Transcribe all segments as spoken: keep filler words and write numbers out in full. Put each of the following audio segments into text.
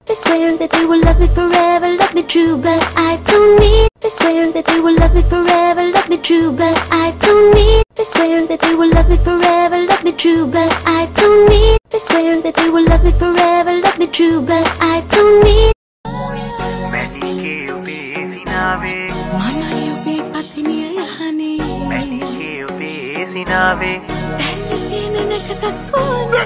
They swear that they will love me forever, love me true, but I don't need. They swear that they will love me forever, love me true, but I don't need. They swear that they will love me forever, love me true, but I don't need. They swear that they will love me forever, love me true, but I don't need. Messi ke ube sinawe, mana ube patiniya yahani. Messi ke ube sinawe, Dalina nakatako.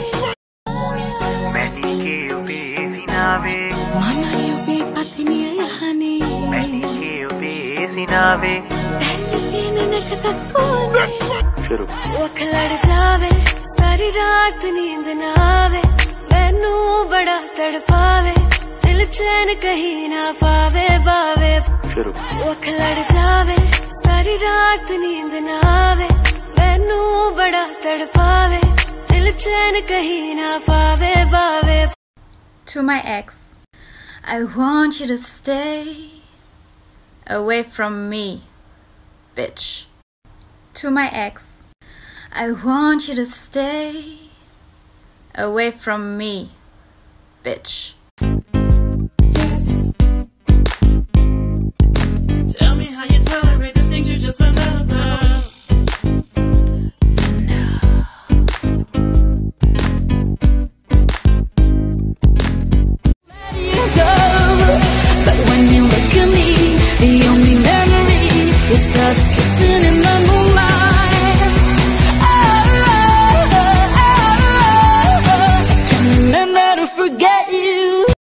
Messi ke ube sinawe, mana ube patiniya yahani. Messi ke ube sinawe. Dalina nakatako. शुरू अख लड़ जावे सारी रात नींद ना आवे मैनू बड़ा तड़पावे दिल चैन कहीं ना पावे बावे शुरू अख लड़ जावे सारी रात नींद ना आवे मैनू बड़ा तड़पावे दिल चैन कहीं ना पावे बावे. To my ex, I want you to stay away from me, bitch. To my ex, I want you to stay away from me, bitch. Tell me how you tolerate the things you just found out about. Let you go, but when you look at me, the only memory is us kissing.